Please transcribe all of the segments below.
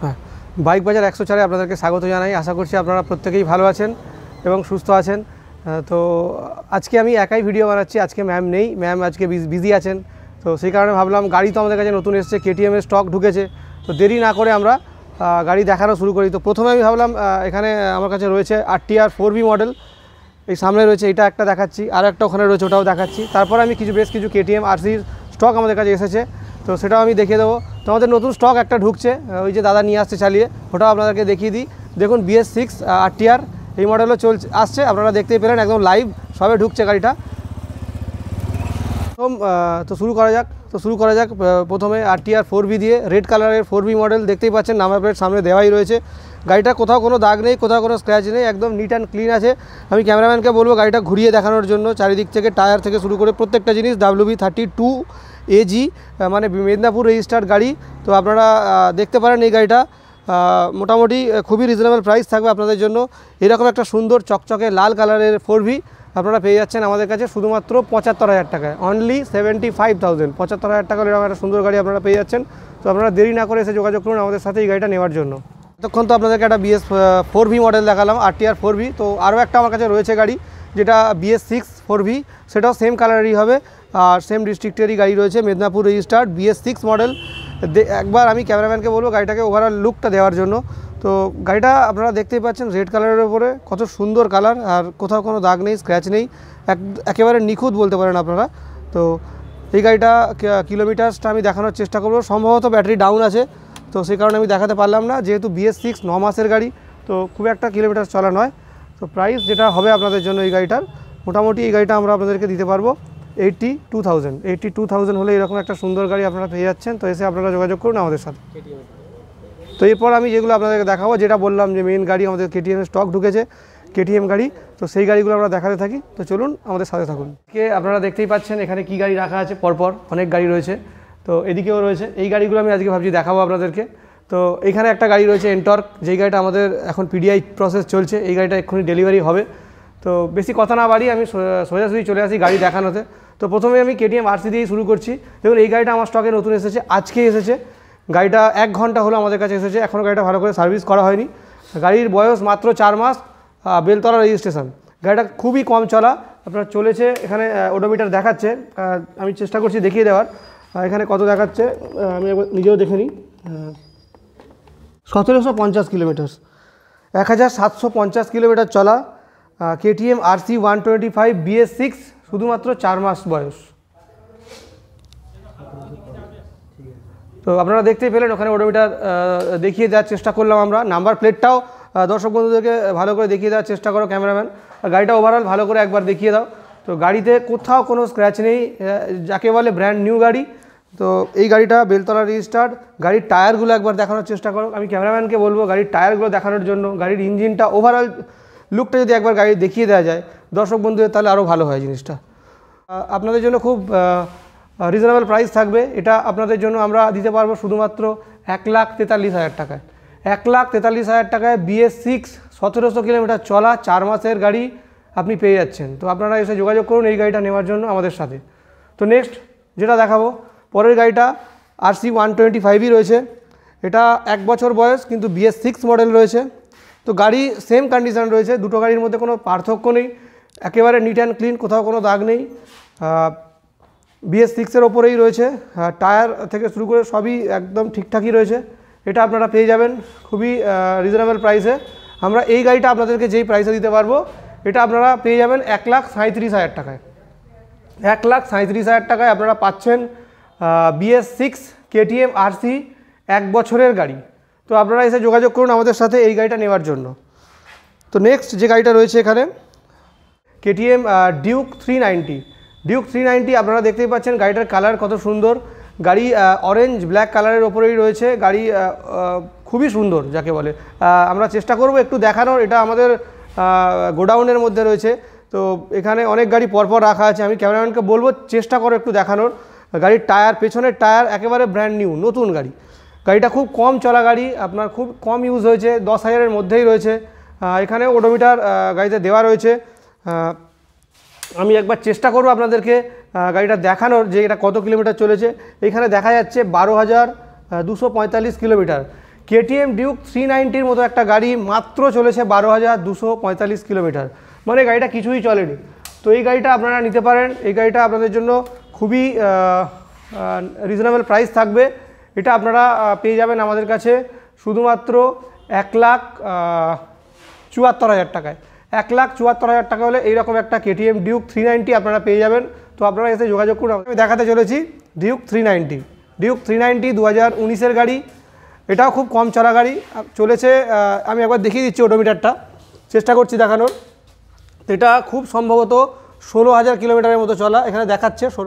হ্যাঁ, বাইক বাজার 104-এ আপনাদেরকে স্বাগত জানাই। আশা করছি আপনারা প্রত্যেকেই ভালো আছেন এবং সুস্থ আছেন। তো আজকে আমি একাই ভিডিও বানাচ্ছি, আজকে ম্যাম নেই, ম্যাম আজকে বিজি আছেন। তো সেই কারণে ভাবলাম গাড়ি তো আমাদের কাছে নতুন এসেছে, কেটিএমের স্টক ঢুকেছে, তো দেরি না করে আমরা গাড়ি দেখানো শুরু করি। তো প্রথমে আমি ভাবলাম এখানে আমার কাছে রয়েছে RTR 4V মডেল, এই সামনে রয়েছে, এটা একটা দেখাচ্ছি, আর একটা ওখানে রয়েছে, ওটাও দেখাচ্ছি। তারপরে আমি বেশ কিছু কেটিএম RCর স্টক আমাদের কাছে এসেছে, তো সেটাও আমি দেখিয়ে দেবো। তো আমাদের নতুন স্টক একটা ঢুকছে, ওই যে দাদা নিয়ে আসছে চালিয়ে, ওটাও আপনাদেরকে দেখিয়ে দিই। দেখুন BS6 RTR এই মডেলও আসছে, আপনারা দেখতেই পেলেন, একদম লাইভ সবে ঢুকছে গাড়িটা। তো শুরু করা যাক প্রথমে RTR 4V দিয়ে। রেড কালারের 4V মডেল, দেখতেই পাচ্ছেন নাম্বার প্লেট সামনে দেওয়াই রয়েছে। গাড়িটা কোথাও কোনো দাগ নেই, কোথাও কোনো স্ক্র্যাচ নেই, একদম নিট অ্যান্ড ক্লিন আছে। আমি ক্যামেরাম্যানকে বলবো গাড়িটা ঘুরিয়ে দেখানোর জন্য, চারিদিক থেকে টায়ার থেকে শুরু করে প্রত্যেকটা জিনিস। WB32AG মানে মেদিনীপুর রেজিস্টার্ড গাড়ি। তো আপনারা দেখতে পারেন এই গাড়িটা মোটামুটি খুবই রিজনেবল প্রাইস থাকবে আপনাদের জন্য। এরকম একটা সুন্দর চকচকে লাল কালারের 4V আপনারা পেয়ে যাচ্ছেন আমাদের কাছে শুধুমাত্র 75,000 টাকায়, অনলি 75,000। 75,000 টাকার এরকম একটা সুন্দর গাড়ি আপনারা পেয়ে যাচ্ছেন। তো আপনারা দেরি না করে এসে যোগাযোগ করুন আমাদের সাথে এই গাড়িটা নেওয়ার জন্য। এতক্ষণ তো আপনাদেরকে একটা BS4V মডেল দেখালাম, RTR 4V। তো আরও একটা আমার কাছে রয়েছে গাড়ি, যেটা BS6 4V, সেটাও সেম কালারেরই হবে আর সেম ডিস্ট্রিক্টেরই গাড়ি রয়েছে, মেদিনীপুর রেজিস্টার্ড BS6 মডেল। একবার আমি ক্যামেরাম্যানকে বলবো গাড়িটাকে ওভারঅল লুকটা দেওয়ার জন্য। তো গাড়িটা আপনারা দেখতেই পাচ্ছেন রেড কালারের উপরে, কত সুন্দর কালার, আর কোথাও কোনো দাগ নেই, স্ক্র্যাচ নেই, একেবারে নিখুঁত বলতে পারেন আপনারা। তো এই গাড়িটা কিলোমিটারসটা আমি দেখানোর চেষ্টা করবো। সম্ভবত ব্যাটারি ডাউন আছে, তো সেই কারণে আমি দেখাতে পারলাম না, যেহেতু BS6 9 মাসের গাড়ি, তো খুব একটা কিলোমিটার চলা নয়। তো প্রাইস যেটা হবে আপনাদের জন্য এই গাড়িটার, মোটামুটি এই গাড়িটা আমরা আপনাদেরকে দিতে পারবো 82,000। 82,000 হলে এরকম একটা সুন্দর গাড়ি আপনারা পেয়ে যাচ্ছেন। তো এসে আপনারা যোগাযোগ করুন আমাদের সাথে। তো এরপর আমি যেগুলো আপনাদেরকে দেখাবো, যেটা বললাম যে মেইন গাড়ি আমাদের কেটিএমের স্টক ঢুকেছে, কেটিএম গাড়ি, তো সেই গাড়িগুলো আমরা দেখাতে থাকি। তো চলুন আমাদের সাথে থাকুন। আপনারা দেখতেই পাচ্ছেন এখানে কি গাড়ি রাখা আছে, পরপর অনেক গাড়ি রয়েছে, তো এদিকেও রয়েছে। এই গাড়িগুলো আমি আজকে ভাবছি দেখাবো আপনাদেরকে। তো এখানে একটা গাড়ি রয়েছে এনটর্ক, যেই গাড়িটা আমাদের এখন PDI প্রসেস চলছে, এই গাড়িটা এক্ষুনি ডেলিভারি হবে। তো বেশি কথা না বাড়ি আমি সোজাসুজি চলে আসি গাড়ি দেখানোতে। তো প্রথমে আমি KTM RC দিয়েই শুরু করছি। দেখুন এই গাড়িটা আমার স্টকে নতুন এসেছে, আজকে এসেছে। গাড়িটা 1 ঘন্টা হলো আমাদের কাছে এসেছে, এখনও গাড়িটা ভালো করে সার্ভিস করা হয়নি। গাড়ির বয়স মাত্র 4 মাস, বেলতলা রেজিস্ট্রেশন। গাড়িটা খুবই কম চলা, আপনার চলেছে, এখানে ওডোমিটার দেখাচ্ছে, আমি চেষ্টা করছি দেখিয়ে দেওয়ার। এখানে কত দেখাচ্ছে আমি নিজেও দেখে নিই। 1750 কিলোমিটার, 1750 কিলোমিটার চলা। KTM RC 125 BS6, শুধুমাত্র 4 মাস বয়স। তো আপনারা দেখতেই পেলেন, ওখানে ওডোমিটার দেখিয়ে দেওয়ার চেষ্টা করলাম আমরা। নাম্বার প্লেটটাও দর্শক বন্ধুদেরকে ভালো করে দেখিয়ে দেওয়ার চেষ্টা করো ক্যামেরাম্যান। গাড়িটা ওভারঅল ভালো করে একবার দেখিয়ে দাও। তো গাড়িতে কোথাও কোনো স্ক্র্যাচ নেই, যাকে বলে ব্র্যান্ড নিউ গাড়ি। তো এই গাড়িটা বেলতলা রেজিস্টার্ড। গাড়ির টায়ারগুলো একবার দেখানোর চেষ্টা করো, আমি ক্যামেরাম্যানকে বলবো গাড়ির টায়ারগুলো দেখানোর জন্য। গাড়ির ইঞ্জিনটা ওভারঅল লুকটা যদি একবার গাড়ি দেখিয়ে দেওয়া যায় দর্শক বন্ধুদের, তাহলে আরও ভালো হয় জিনিসটা। আপনাদের জন্য খুব রিজনেবল প্রাইস থাকবে। এটা আপনাদের জন্য আমরা দিতে পারবো শুধুমাত্র 1,43,000 টাকায়। 1,43,000 টাকায় BS6 1700 কিলোমিটার চলা, 4 মাসের গাড়ি আপনি পেয়ে যাচ্ছেন। তো আপনারা এসে যোগাযোগ করুন এই গাড়িটা নেওয়ার জন্য আমাদের সাথে। তো নেক্সট যেটা দেখাবো, পরের গাড়িটা RC 125ই রয়েছে। এটা 1 বছর বয়স, কিন্তু BS6 মডেল রয়েছে। তো গাড়ি সেম কন্ডিশন রয়েছে, দুটো গাড়ির মধ্যে কোনো পার্থক্য নেই, একেবারে নিট অ্যান্ড ক্লিন, কোথাও কোনো দাগ নেই। BS6-এর ওপরেই রয়েছে, টায়ার থেকে শুরু করে সবই একদম ঠিকঠাকই রয়েছে। এটা আপনারা পেয়ে যাবেন খুবই রিজনেবল প্রাইসে। আমরা এই গাড়িটা আপনাদেরকে যেই প্রাইসে দিতে পারবো, এটা আপনারা পেয়ে যাবেন 1,37,000 টাকায়। 1,37,000 টাকায় আপনারা পাচ্ছেন BS6 KTM RC 1 বছরের গাড়ি। তো আপনারা এসে যোগাযোগ করুন আমাদের সাথে এই গাড়িটা নেওয়ার জন্য। তো নেক্সট যে গাড়িটা রয়েছে এখানে, KTM Duke 390। Duke 390 আপনারা দেখতেই পাচ্ছেন, গাড়িটার কালার কত সুন্দর। গাড়ি অরেঞ্জ ব্ল্যাক কালারের ওপরেই রয়েছে। গাড়ি খুবই সুন্দর যাকে বলে। আমরা চেষ্টা করব একটু দেখানোর, এটা আমাদের গোডাউনের মধ্যে রয়েছে। তো এখানে অনেক গাড়ি পরপর রাখা আছে, আমি ক্যামেরাম্যানকে বলবো চেষ্টা করো একটু দেখানোর। গাড়ির টায়ার, পেছনের টায়ার একেবারে ব্র্যান্ড নিউ, নতুন গাড়ি। গাড়িটা খুব কম চলা গাড়ি, আপনার খুব কম ইউজ হয়েছে, 10,000-এর মধ্যেই রয়েছে। এখানে ওডোমিটার গাড়িতে দেওয়া রয়েছে। আমি একবার চেষ্টা করব আপনাদেরকে গাড়িটা দেখানোর, যে এটা কত কিলোমিটার চলেছে। এখানে দেখা যাচ্ছে 12,245 কিলোমিটার, KTM ডিউক 390-র মতো একটা গাড়ি মাত্র চলেছে 12,245 কিলোমিটার, মানে গাড়িটা কিছুই চলেনি। তো এই গাড়িটা আপনারা নিতে পারেন। এই গাড়িটা আপনাদের জন্য খুবই রিজনেবল প্রাইস থাকবে। এটা আপনারা পেয়ে যাবেন আমাদের কাছে শুধুমাত্র 1,74,000 টাকায়। 1,74,000 টাকা হলে এইরকম একটা KTM ডিউক 390 আপনারা পেয়ে যাবেন। তো আপনারা এসে যোগাযোগ করুন। আমি দেখাতে চলেছি ডিউক 390। ডিউক 390 2019-এর গাড়ি। এটাও খুব কম চলা গাড়ি চলেছে। আমি একবার দেখিয়ে দিচ্ছি ওডোমিটারটা, চেষ্টা করছি দেখানোর। এটা খুব সম্ভবত 16,000 কিলোমিটারের মতো চলা, এখানে দেখাচ্ছে 16।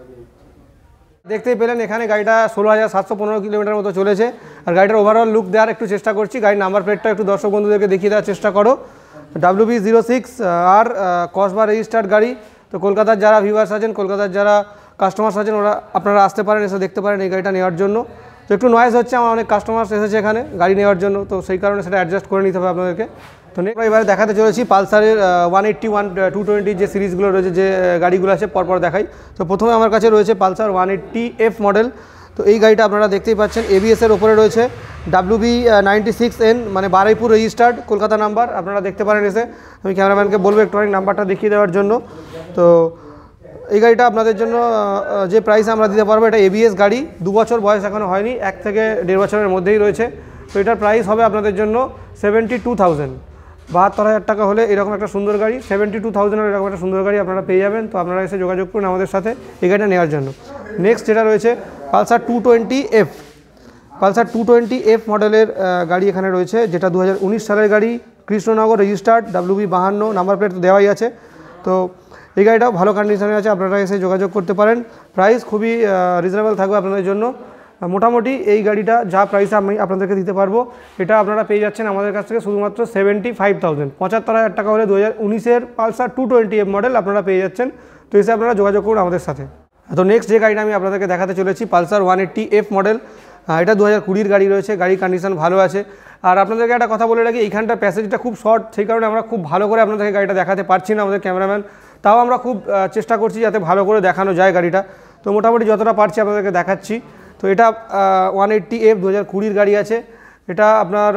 দেখতেই পেলেন এখানে গাড়িটা 16,715 কিলোমিটার মতো চলেছে। আর গাড়িটার ওভারঅল লুক দেওয়ার একটু চেষ্টা করছি। গাড়ির নাম্বার প্লেটটা একটু দর্শক বন্ধুদেরকে দেখিয়ে দেওয়ার চেষ্টা করো। WB06 আর কসবা রেজিস্টার্ড গাড়ি। তো কলকাতার যারা ভিউয়ার্স আছেন, কলকাতার যারা কাস্টমার্স আছেন, ওরা আপনারা আসতে পারেন, এসে দেখতে পারেন এই গাড়িটা নেওয়ার জন্য। তো একটু নয়েজ হচ্ছে, আমার অনেক কাস্টমার্স এসেছে এখানে গাড়ি নেওয়ার জন্য, তো সেই কারণে সেটা অ্যাডজাস্ট করে নিতে হবে আপনাদেরকে। তো এবারে দেখাতে চলেছি পালসারের 180, 220 যে সিরিজগুলো রয়েছে, যে গাড়িগুলো আছে পরপর দেখাই। তো প্রথমে আমার কাছে রয়েছে পালসার 180F মডেল। তো এই গাড়িটা আপনারা দেখতেই পাচ্ছেন ABS-এর ওপরে রয়েছে। WB96N মানে বারুইপুর রেজিস্টার্ড, কলকাতা নাম্বার। আপনারা দেখতে পারেন এসে। আমি ক্যামেরাম্যানকে বলবো একটু অনেক নাম্বারটা দেখিয়ে দেওয়ার জন্য। তো এই গাড়িটা আপনাদের জন্য যে প্রাইস আমরা দিতে পারবো, এটা ABS গাড়ি, 2 বছর বয়স এখনও হয়নি, 1 থেকে 1.5 বছরের মধ্যেই রয়েছে। তো এটার প্রাইস হবে আপনাদের জন্য 72,000, 72,000 টাকা হলে এরকম একটা সুন্দর গাড়ি, 72,000 এরকম একটা সুন্দর গাড়ি আপনারা পেয়ে যাবেন। তো আপনারা এসে যোগাযোগ করুন আমাদের সাথে এই গাড়িটা নেওয়ার জন্য। নেক্সট যেটা রয়েছে পালসার 220F। পালসার 220F মডেলের গাড়ি এখানে রয়েছে, যেটা 2019 সালের গাড়ি, Krishnanagar registered, WB52 number plate দেওয়াই আছে। তো এই গাড়িটাও ভালো কন্ডিশনে আছে, আপনারা এসে যোগাযোগ করতে পারেন। প্রাইস খুবই রিজনেবল থাকবে আপনাদের জন্য। মোটামুটি এই গাড়িটা যা প্রাইসে আমি আপনাদেরকে দিতে পারবো, এটা আপনারা পেয়ে যাচ্ছেন আমাদের কাছ থেকে শুধুমাত্র 75,000, 75,000 টাকা হলে 2019-এর পালসার 220F মডেল আপনারা পেয়ে যাচ্ছেন। তো এসে আপনারা যোগাযোগ করুন আমাদের সাথে। তো নেক্সট যে গাড়িটা আমি আপনাদেরকে দেখাতে চলেছি পালসার 180F মডেল। এটা 2020-র গাড়ি রয়েছে, গাড়ির কন্ডিশন ভালো আছে। আর আপনাদেরকে একটা কথা বলে রাখি, এইখানটা প্যাসেজটা খুব শর্ট, সেই কারণে আমরা খুব ভালো করে আপনাদেরকে গাড়িটা দেখাতে পারছি না, আমাদের ক্যামেরাম্যান। তাও আমরা খুব চেষ্টা করছি যাতে ভালো করে দেখানো যায় গাড়িটা। তো মোটামুটি যতটা পারছি আপনাদেরকে দেখাচ্ছি। তো এটা 180F 2020-র গাড়ি আছে। এটা আপনার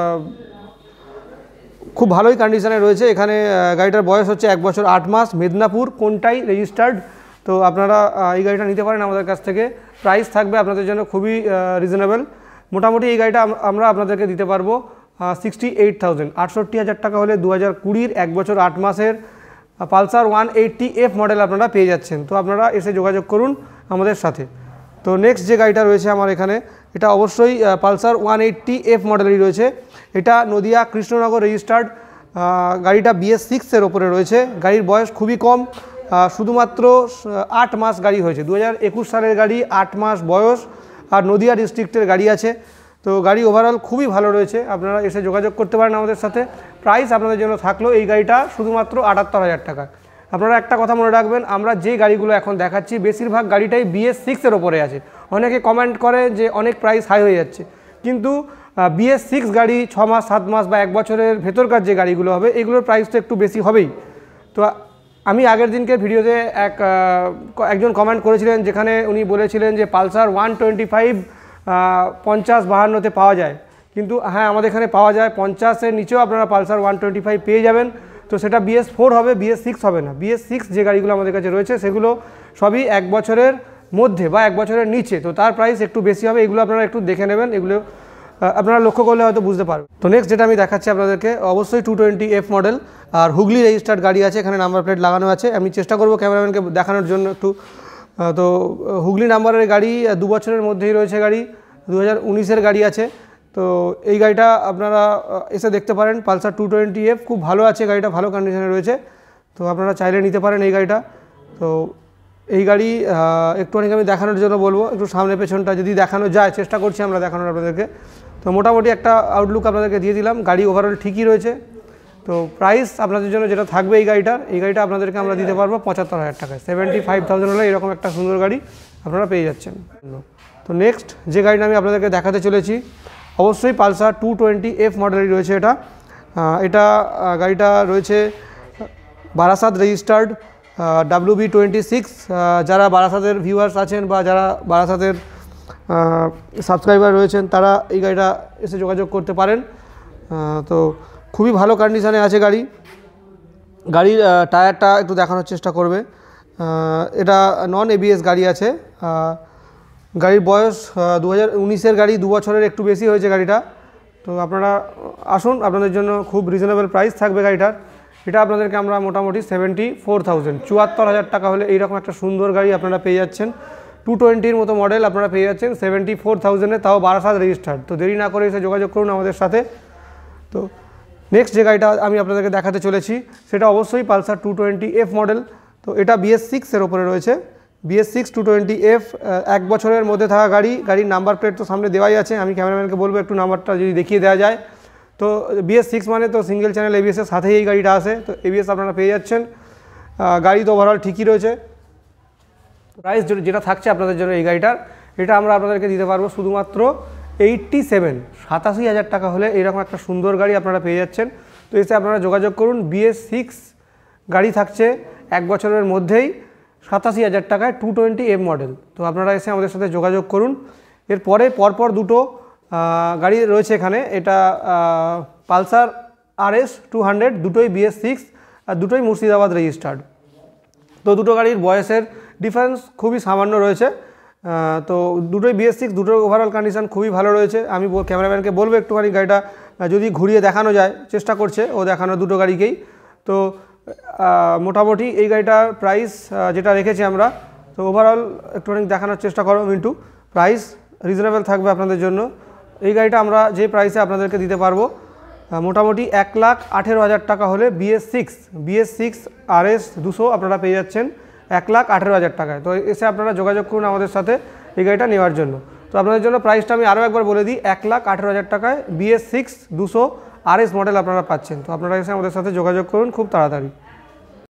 খুব ভালোই কন্ডিশনে রয়েছে। এখানে গাড়িটার বয়স হচ্ছে 1 বছর 8 মাস, মেদিনীপুর কোনটাই রেজিস্টার্ড। তো আপনারা এই গাড়িটা নিতে পারেন আমাদের কাছ থেকে। প্রাইস থাকবে আপনাদের জন্য খুবই রিজনেবল। মোটামুটি এই গাড়িটা আমরা আপনাদেরকে দিতে পারবো 68,000, 68,000 টাকা হলে 2020-র 1 বছর 8 মাসের পালসার 180F মডেল আপনারা পেয়ে যাচ্ছেন। তো আপনারা এসে যোগাযোগ করুন আমাদের সাথে। তো নেক্সট যে গাড়িটা রয়েছে আমার এখানে, এটা অবশ্যই পালসার 180F মডেলই রয়েছে। এটা নদিয়া কৃষ্ণনগর রেজিস্টার্ড, গাড়িটা BS6-এর ওপরে রয়েছে। গাড়ির বয়স খুবই কম, শুধুমাত্র 8 মাস গাড়ি হয়েছে, 2021 সালের গাড়ি, 8 মাস বয়স। আর নদিয়া ডিস্ট্রিক্টের গাড়ি আছে। তো গাড়ি ওভারঅল খুবই ভালো রয়েছে, আপনারা এসে যোগাযোগ করতে পারেন আমাদের সাথে। প্রাইস আপনাদের জন্য থাকলো এই গাড়িটা শুধুমাত্র 78,000 টাকা। আপনারা একটা কথা মনে রাখবেন, আমরা যে গাড়িগুলো এখন দেখাচ্ছি বেশিরভাগ গাড়িটাই BS6-এর ওপরে আছে। অনেকে কমেন্ট করে যে অনেক প্রাইস হাই হয়ে যাচ্ছে, কিন্তু BS6 গাড়ি 6 মাস 7 মাস বা 1 বছরের ভেতরকার যে গাড়িগুলো হবে, এগুলোর প্রাইস তো একটু বেশি হবেই। তো আমি আগের দিনকে ভিডিওতে একজন কমেন্ট করেছিলেন, যেখানে উনি বলেছিলেন যে পালসার 125 50-52-তে পাওয়া যায়। কিন্তু হ্যাঁ, আমাদের এখানে পাওয়া যায় 50-এর নিচেও আপনারা পালসার 125 পেয়ে যাবেন। তো সেটা BS4 হবে, BS6 হবে না। BS6 যে গাড়িগুলো আমাদের কাছে রয়েছে সেগুলো সবই 1 বছরের মধ্যে বা 1 বছরের নিচে, তো তার প্রাইস একটু বেশি হবে। এগুলো আপনারা একটু দেখে নেবেন, এগুলো আপনারা লক্ষ্য করলে হয়তো বুঝতে পারবেন। তো নেক্সট যেটা আমি দেখাচ্ছি আপনাদেরকে, অবশ্যই 220F মডেল আর হুগলি রেজিস্টার্ড গাড়ি আছে, এখানে নাম্বার প্লেট লাগানো আছে। আমি চেষ্টা করবো ক্যামেরাম্যানকে দেখানোর জন্য একটু। তো হুগলি নাম্বারের গাড়ি, 2 বছরের মধ্যেই রয়েছে গাড়ি, 2019-এর গাড়ি আছে। তো এই গাড়িটা আপনারা এসে দেখতে পারেন। পালসার 220F খুব ভালো আছে, গাড়িটা ভালো কন্ডিশনে রয়েছে। তো আপনারা চাইলে নিতে পারেন এই গাড়িটা। তো এই গাড়ি একটুখানি আমি দেখানোর জন্য বলবো, একটু সামনে পেছনটা যদি দেখানো যায়, চেষ্টা করছি আমরা দেখানোর আপনাদেরকে। তো মোটামুটি একটা আউটলুক আপনাদেরকে দিয়ে দিলাম। গাড়ি ওভারঅল ঠিকই রয়েছে। তো প্রাইস আপনাদের জন্য যেটা থাকবে এই গাড়িটা আপনাদেরকে আমরা দিতে পারবো 75,000 টাকায়। 75,000 হলে এরকম একটা সুন্দর গাড়ি আপনারা পেয়ে যাচ্ছেন। তো নেক্সট যে গাড়িটা আমি আপনাদেরকে দেখাতে চলেছি, অবশ্যই পালসার 220F মডেলই রয়েছে। এটা গাড়িটা রয়েছে বারাসাত রেজিস্টার্ড, WB26। যারা বারাসাতের ভিউয়ার্স আছেন বা যারা বারাসাতের সাবস্ক্রাইবার রয়েছেন তারা এই গাড়িটা এসে যোগাযোগ করতে পারেন। তো খুবই ভালো কন্ডিশানে আছে গাড়ির টায়ারটা একটু দেখানোর চেষ্টা করবে। এটা নন এবিএস গাড়ি আছে। গাড়ির বয়স 2019-এর গাড়ি, 2 বছরের একটু বেশি হয়েছে গাড়িটা। তো আপনারা আসুন, আপনাদের জন্য খুব রিজনেবল প্রাইস থাকবে গাড়িটার। এটা আপনাদেরকে আমরা মোটামুটি 74,000 74,000 টাকা হলে এইরকম একটা সুন্দর গাড়ি আপনারা পেয়ে যাচ্ছেন। 220-র মতো মডেল আপনারা পেয়ে যাচ্ছেন 74,000-এ, তাও বারাসাত রেজিস্টার্ড। তো দেরি না করে এসে যোগাযোগ করুন আমাদের সাথে। তো নেক্সট যে গাড়িটা আমি আপনাদেরকে দেখাতে চলেছি সেটা অবশ্যই পালসার 220F মডেল। তো এটা BS6-এর ওপরে রয়েছে। BS6 220F 1 বছরের মধ্যে থাকা গাড়ির নাম্বার প্লেট তো সামনে দেওয়াই আছে। আমি ক্যামেরাম্যানকে বলবো একটু নাম্বারটা যদি দেখিয়ে দেওয়া যায়। তো BS6 মানে তো সিঙ্গেল চ্যানেল ABS-এর সাথেই এই গাড়িটা আসে। তো ABS আপনারা পেয়ে যাচ্ছেন। গাড়ি তো ওভারঅল ঠিকই রয়েছে। প্রাইস যেটা থাকছে আপনাদের জন্য এই গাড়িটার, এটা আমরা আপনাদেরকে দিতে পারবো শুধুমাত্র 87,000 টাকা হলে এইরকম একটা সুন্দর গাড়ি আপনারা পেয়ে যাচ্ছেন। তো এসে আপনারা যোগাযোগ করুন। BS6 গাড়ি থাকছে 1 বছরের মধ্যেই 87,000 টাকায় 220F মডেল। তো আপনারা এসে আমাদের সাথে যোগাযোগ করুন। এরপরে পরপর দুটো গাড়ি রয়েছে এখানে। এটা পালসার RS 200, দুটোই BS6 আর দুটোই মুর্শিদাবাদ রেজিস্টার্ড। তো দুটো গাড়ির বয়সের ডিফারেন্স খুবই সামান্য রয়েছে। তো দুটোই BS6, দুটোর ওভারঅল কন্ডিশন খুবই ভালো রয়েছে। আমি ক্যামেরাম্যানকে বলবো একটুখানি গাড়িটা যদি ঘুরিয়ে দেখানো যায়, চেষ্টা করছে ও দেখানো দুটো গাড়িকেই। তো মোটামুটি এই গাড়িটার প্রাইস যেটা রেখেছি আমরা, তো ওভারঅল একটুখানি দেখানোর চেষ্টা করো মিন্টু। প্রাইস রিজনেবল থাকবে আপনাদের জন্য। এই গাড়িটা আমরা যে প্রাইসে আপনাদেরকে দিতে পারবো মোটামুটি 1,18,000 টাকা হলে BS6 RS 200 আপনারা পেয়ে যাচ্ছেন 1,18,000 টাকায়। তো এসে আপনারা যোগাযোগ করুন আমাদের সাথে এই গাড়িটা নেওয়ার জন্য। তো আপনাদের জন্য প্রাইসটা আমি আরও একবার বলে দিই, 1,18,000 টাকায় BS6 200 RS মডেল আপনারা পাচ্ছেন। তো আপনারা এসে আমাদের সাথে যোগাযোগ করুন খুব তাড়াতাড়ি।